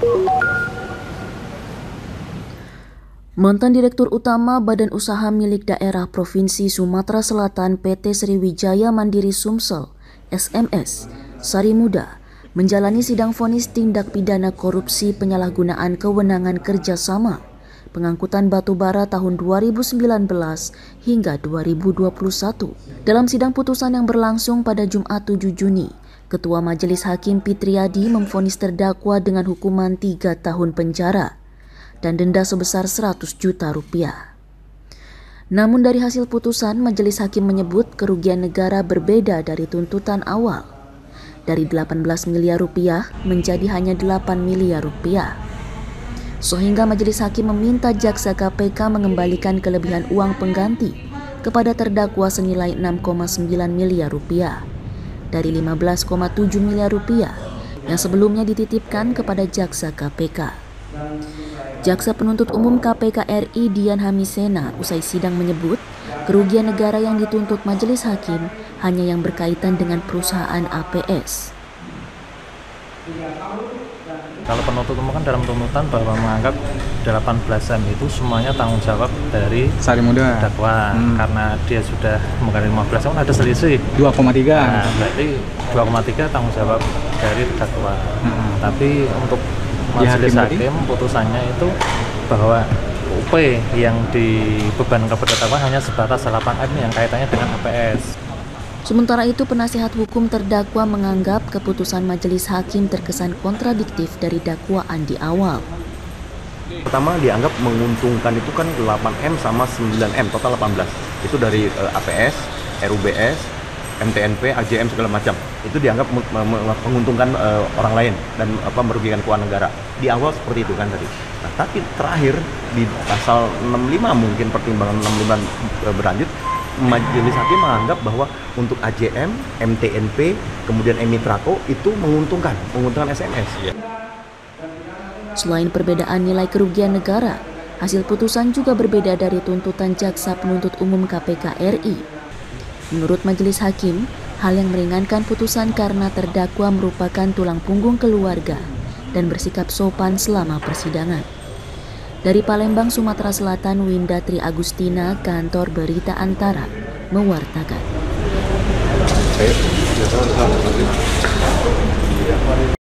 Mantan Direktur Utama Badan Usaha Milik Daerah Provinsi Sumatera Selatan PT Sriwijaya Mandiri Sumsel (SMS), Sari Muda, menjalani sidang vonis tindak pidana korupsi penyalahgunaan kewenangan kerjasama pengangkutan batu bara tahun 2019 hingga 2021. Dalam sidang putusan yang berlangsung pada Jumat 7 Juni, Ketua Majelis Hakim Fitriadi memvonis terdakwa dengan hukuman 3 tahun penjara dan denda sebesar 100 juta rupiah. Namun dari hasil putusan, Majelis Hakim menyebut kerugian negara berbeda dari tuntutan awal, dari 18 miliar rupiah menjadi hanya 8 miliar rupiah. Sehingga Majelis Hakim meminta jaksa KPK mengembalikan kelebihan uang pengganti kepada terdakwa senilai 6,9 miliar rupiah dari 15,7 miliar rupiah yang sebelumnya dititipkan kepada jaksa KPK. Jaksa Penuntut Umum KPK RI Dian Hamisena usai sidang menyebut kerugian negara yang dituntut Majelis Hakim hanya yang berkaitan dengan perusahaan APS. Kalau penuntut umum kan dalam tuntutan bahwa menganggap 18M itu semuanya tanggung jawab dari Sari Muda terdakwa karena dia sudah mengganti 15 kan ada selisih 2,3. Nah, berarti 2,3 tanggung jawab dari terdakwa. Tapi untuk Majelis Hakim putusannya itu bahwa UP yang dibebankan kepada terdakwa hanya sebatas 8M yang kaitannya dengan APS. Sementara itu, penasihat hukum terdakwa menganggap keputusan Majelis Hakim terkesan kontradiktif dari dakwaan di awal. Pertama dianggap menguntungkan itu kan 8M sama 9M, total 18. Itu dari APS, RUBS, MTNP, AJM segala macam. Itu dianggap menguntungkan orang lain dan merugikan keuangan negara. Di awal seperti itu kan tadi. Nah, tapi terakhir di pasal 65 mungkin pertimbangan 65 berlanjut, Majelis Hakim menganggap bahwa untuk AJM, MTNP, kemudian Emitrako itu menguntungkan SMS. Ya. Selain perbedaan nilai kerugian negara, hasil putusan juga berbeda dari tuntutan Jaksa Penuntut Umum KPK RI. Menurut Majelis Hakim, hal yang meringankan putusan karena terdakwa merupakan tulang punggung keluarga dan bersikap sopan selama persidangan. Dari Palembang, Sumatera Selatan, Winda Tri Agustina, Kantor Berita Antara, mewartakan.